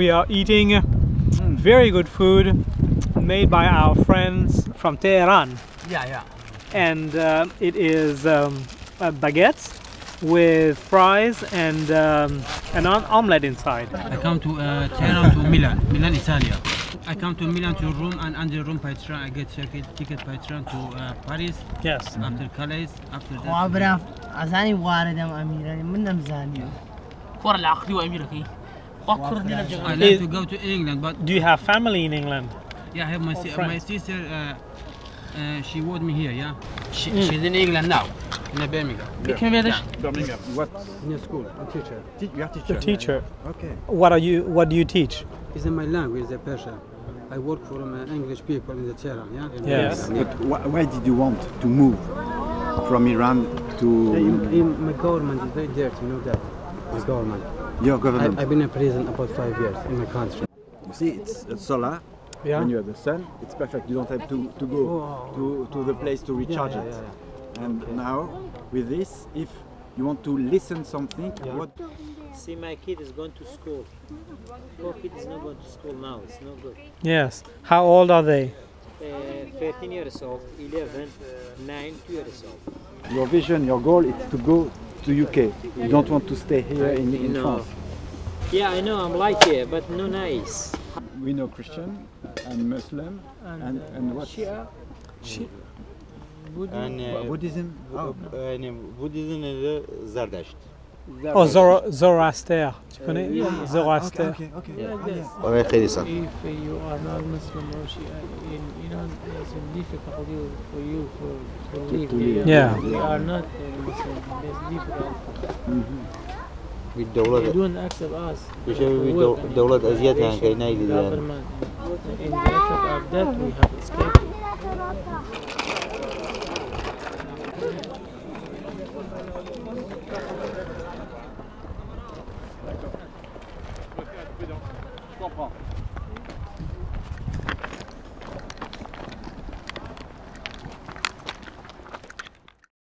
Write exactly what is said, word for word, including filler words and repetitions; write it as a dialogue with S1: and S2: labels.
S1: we are eating mm. very good food made by our friends from Tehran.
S2: Yeah, yeah.
S1: And uh, it is um, uh, baguettes with fries and um, an omelette inside.
S2: I come to uh, Tehran to Milan, Milan, Italy. I come to Milan to Rome, and under Rome by train I get ticket, ticket by train to uh, Paris.
S1: Yes.
S2: After Calais, after that.
S3: أزاني واردم أميراني منهم زاني.
S4: فور العقدي وأميركي.
S2: I like to go to England, but
S1: do you have family in England?
S2: Yeah, I have my si my sister. Uh, uh, she with me here. Yeah, she, mm. she's in England now, in Birmingham.
S4: Yeah.
S5: Birmingham. What?
S2: In school, a teacher.
S5: Te you are teacher.
S1: A teacher.
S5: Okay.
S1: What are you? What do you teach?
S2: It's in my language, the Persian. I work for um, English people in the Tehran. Yeah.
S1: Yes.
S5: But wh why did you want to move from Iran to?
S2: In, in my government is very dirty. You know that. My government.
S5: Your government.
S2: I, I've been in prison about five years in my country.
S5: You see, it's, it's solar.
S1: Yeah.
S5: When you have the sun, it's perfect. You don't have to, to go
S2: oh,
S5: to, to the place to recharge
S2: yeah, yeah,
S5: it.
S2: yeah, yeah.
S5: And
S2: okay.
S5: now, with this, if you want to listen something,
S2: yeah.
S5: what?
S6: See, my kid is going to school. Poor kid is not going to school now. It's no good.
S1: Yes. How old are they?
S6: Uh, thirteen years old, eleven, nine, two years old.
S5: Your vision, your goal is to go to U K. You don't want to stay here in, in
S6: no.
S5: France.
S6: Yeah, I know, I'm like here, but no nice.
S5: We know Christian and Muslim and, and, and what?
S6: Shia.
S1: Shia.
S7: And uh,
S5: Buddhism. Oh.
S7: And Buddhism is Zardasht.
S1: Oh, Zoro Zoroaster. Tu connais?
S6: Uh, yeah.
S1: Zoroaster.
S5: Okay, okay, okay.
S6: Yeah,
S5: yes.
S4: If you are not Muslim or Shia in Iran, it's a difficulty for you for, to live
S5: to
S4: here.
S5: live.
S1: Yeah.
S4: We are not Muslim. It's difficult.
S5: Mm-hmm.
S4: They don't accept us.
S7: دولة أزيات يعني كي نايل
S4: government. In the effect of that, we have escaped.
S5: Je comprends.